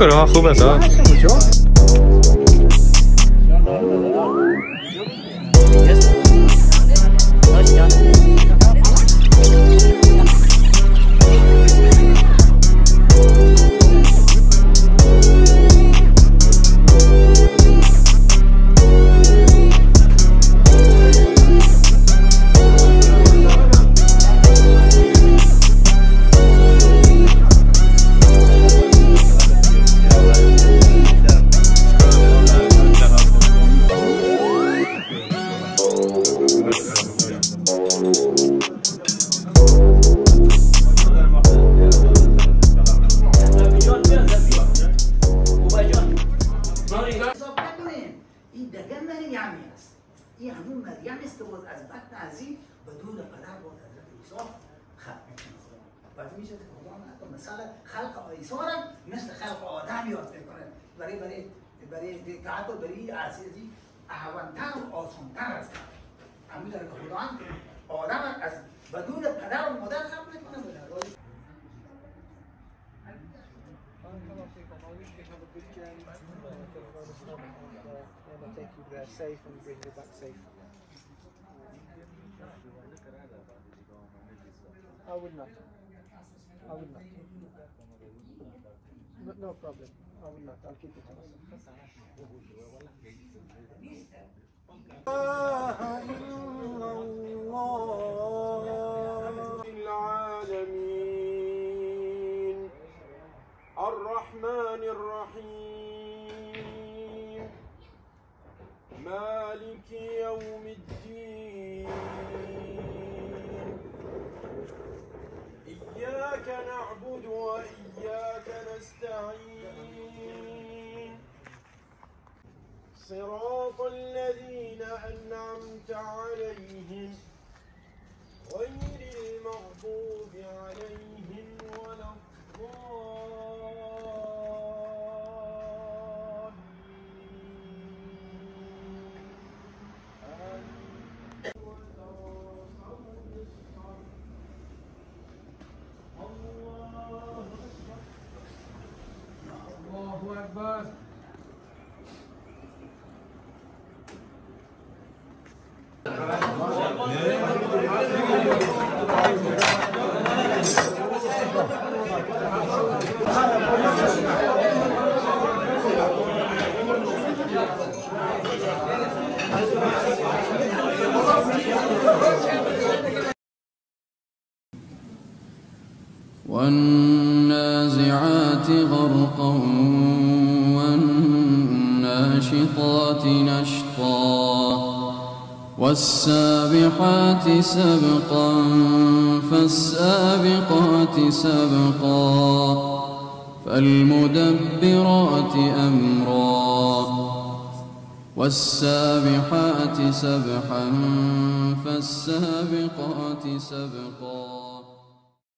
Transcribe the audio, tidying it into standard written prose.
کنه ها، خوب است ها. این همون مریم است که باز از بطن عزیز بدون پدر باز حضرت عیسی خلق میکنه. بعد میشه که خدا حتی مثال خلق عیسی را مثل خلق آدم یاد میکنه. برای که حتی برای عزیزی احوانتر و آسانتر است. همین داره که خدا آدم از بدون پدر و مادر خلق میکنه. Take you there safe and bring you back safe. I would not. No problem. I will not. I'll keep it to myself. الرحمن الرحيم مالك يوم الدين إياك نعبد وإياك نستعين صراط الذين أنعمت عليهم غير المغضوب عليهم ولا الله أكبر. والنازعات غرقا والناشطات نشطا والسابحات سبقا فالسابقات سبقا فالمدبرات أمرا والسابحات سبحا فالسابقات سبقا